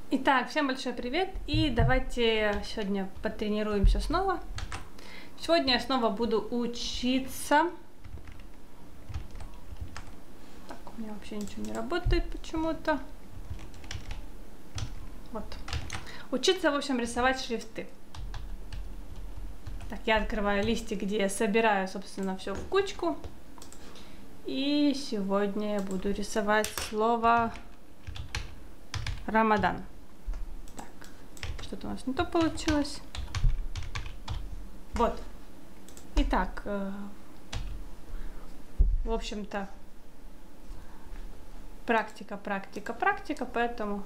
Итак, всем большой привет, и давайте сегодня потренируемся снова. Сегодня я снова буду учиться. Так, у меня вообще ничего не работает почему-то. Вот. Учиться, в общем, рисовать шрифты. Так, я открываю листик, где я собираю, собственно, все в кучку. И сегодня я буду рисовать слово Рамадан. Что-то у нас не то получилось. Вот. Итак, в общем-то, практика, поэтому...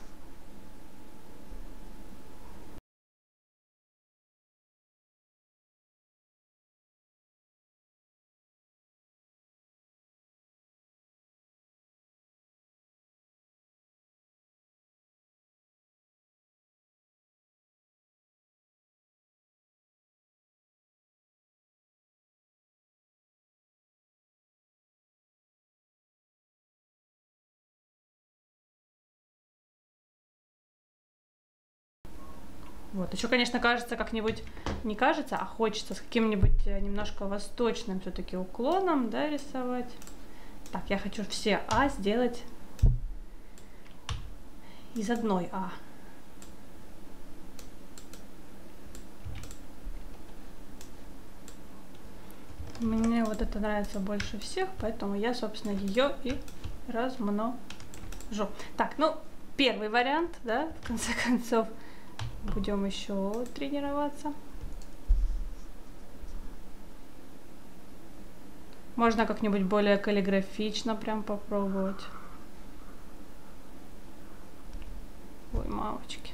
Вот, еще, конечно, кажется как-нибудь, не кажется, а хочется с каким-нибудь немножко восточным все-таки уклоном, да, рисовать. Так, я хочу все А сделать из одной А. Мне вот это нравится больше всех, поэтому я, собственно, ее и размножу. Так, ну, первый вариант, да, в конце концов. Будем еще тренироваться. Можно как-нибудь более каллиграфично прям попробовать. Ой, мамочки.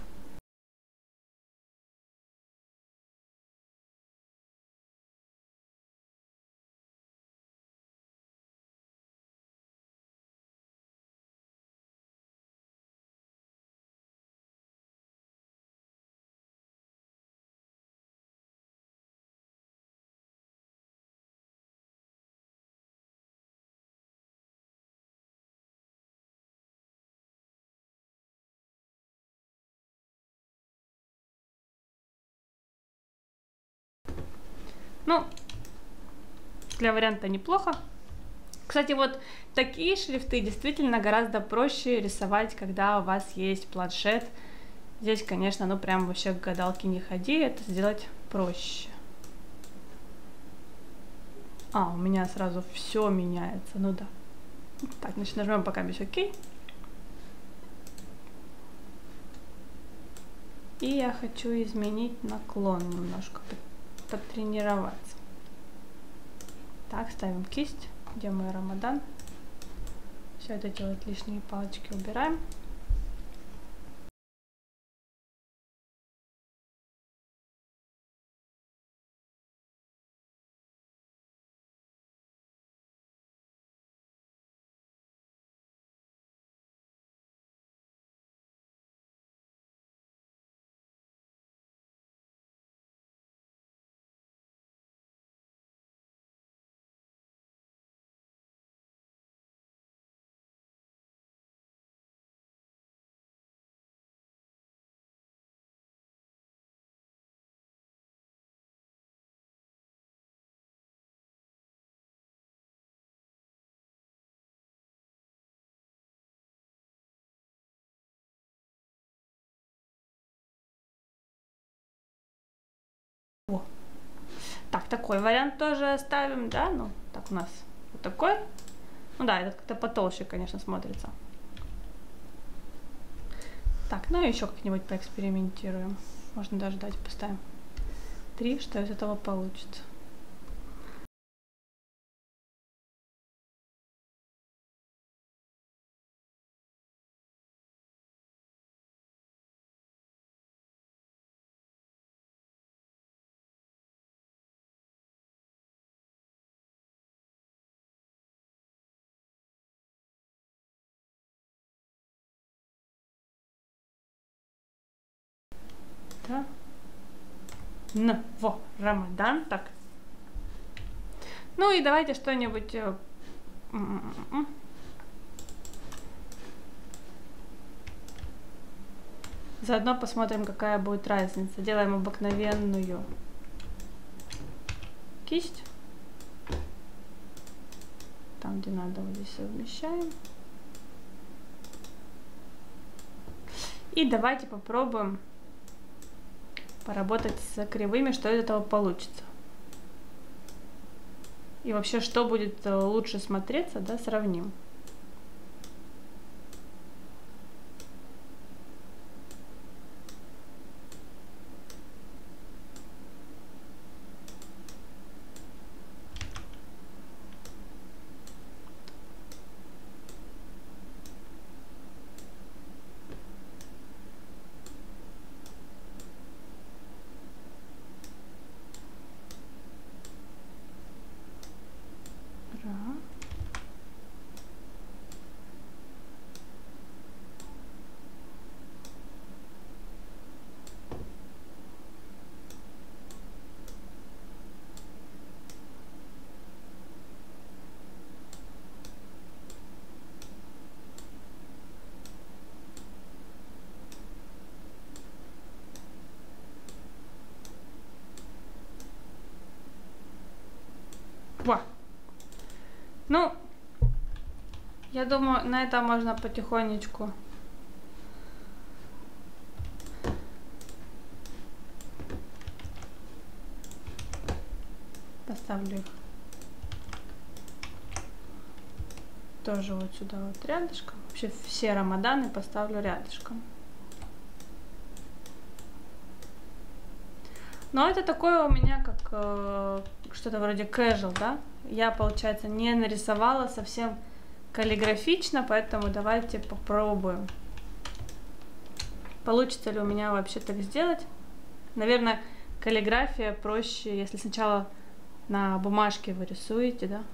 Ну, для варианта неплохо. Кстати, вот такие шрифты действительно гораздо проще рисовать, когда у вас есть планшет. Здесь, конечно, ну прям вообще к гадалке не ходи, это сделать проще. А, у меня сразу все меняется, ну да. Так, значит, нажмем пока без ОК. И я хочу изменить наклон немножко, потренироваться. Так, ставим кисть. Где мой Рамадан? Все вот эти вот лишние палочки убираем. О. Так, такой вариант тоже оставим, да? Ну, так у нас вот такой. Ну да, этот как-то потолще, конечно, смотрится. Так, ну и еще как-нибудь поэкспериментируем. Можно даже дать поставим 3, что из этого получится. Да. Во, Рамадан, так. Ну и давайте что-нибудь... Заодно посмотрим, какая будет разница. Делаем обыкновенную кисть. Там, где надо, вот здесь совмещаем. И давайте попробуем поработать с кривыми, что из этого получится. И вообще, что будет лучше смотреться, да, сравним. Во. Ну, я думаю, на это можно потихонечку поставлю их тоже вот сюда вот рядышком. Вообще все рамаданы поставлю рядышком. Но это такое у меня как что-то вроде casual, да? Я, получается, не нарисовала совсем каллиграфично, поэтому давайте попробуем. Получится ли у меня вообще так сделать? Наверное, каллиграфия проще, если сначала на бумажке вы рисуете, да?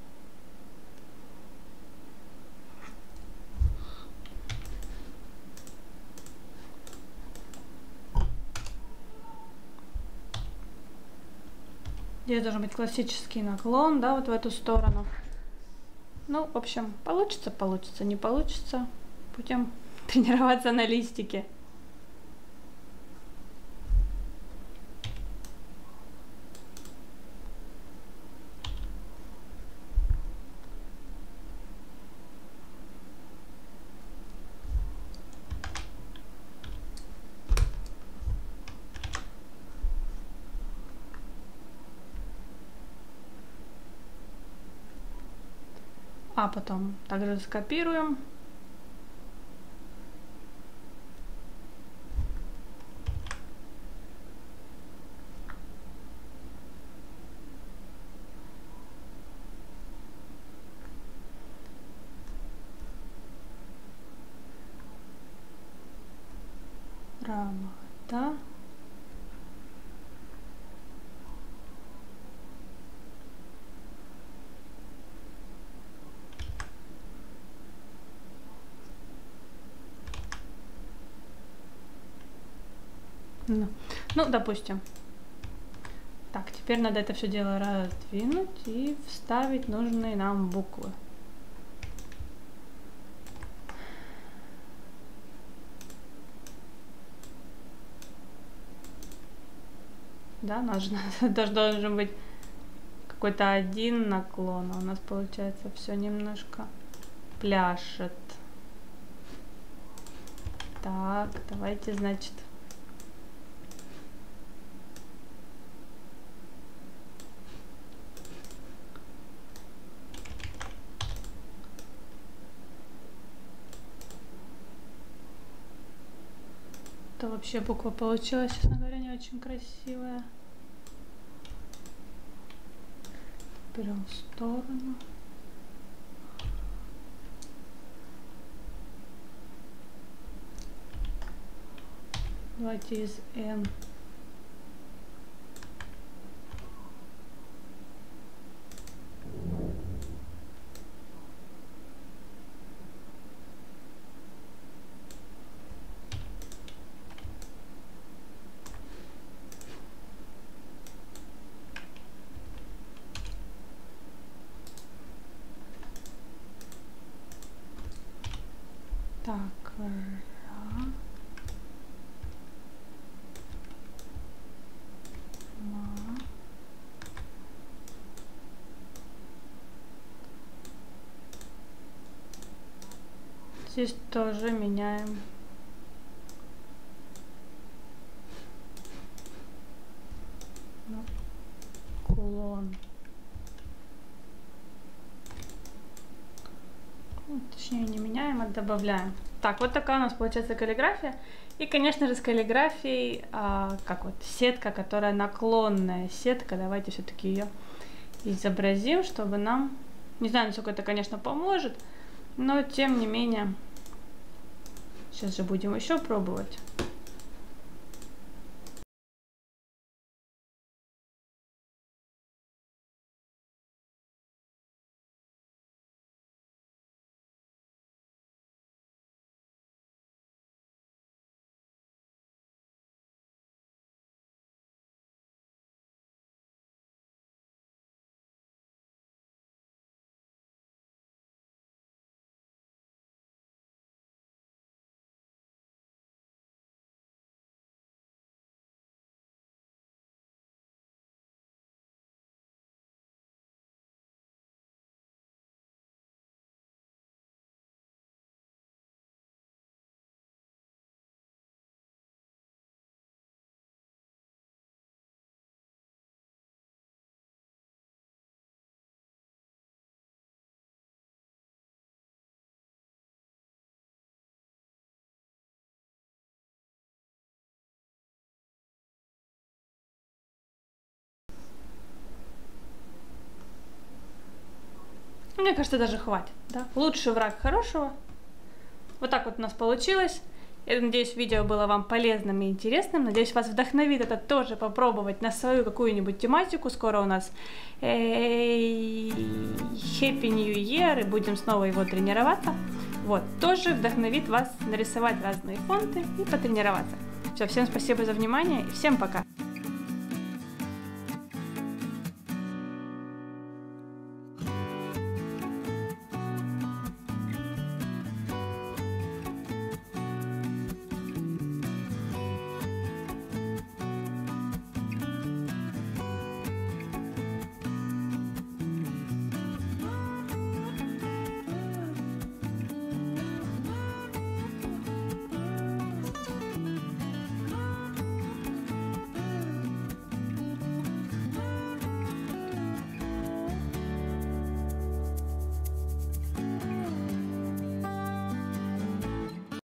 Здесь должен быть классический наклон, да, вот в эту сторону. Ну, в общем, получится, получится, не получится. Будем тренироваться на листике. А потом также скопируем. Рамада. Ну, допустим. Так, теперь надо это все дело раздвинуть и вставить нужные нам буквы. Да, должен быть какой-то один наклон, а у нас получается все немножко пляшет. Так, давайте, значит, это вообще буква получилась, честно говоря, не очень красивая. Берем в сторону. Давайте из N. Так, Здесь тоже меняем. Наклон. Точнее, не меняем, а добавляем. Так, вот такая у нас получается каллиграфия. И, конечно же, с каллиграфией, как вот сетка, которая наклонная сетка. Давайте все-таки ее изобразим, чтобы нам... Не знаю, насколько это, конечно, поможет, но тем не менее... Сейчас же будем еще пробовать. Мне кажется, даже хватит. Да? Лучший враг хорошего. Вот так вот у нас получилось. Я надеюсь, видео было вам полезным и интересным. Надеюсь, вас вдохновит это тоже попробовать на свою какую-нибудь тематику. Скоро у нас Happy New Year, и будем снова его тренироваться. Вот, тоже вдохновит вас нарисовать разные фонты и потренироваться. Все, всем спасибо за внимание и всем пока!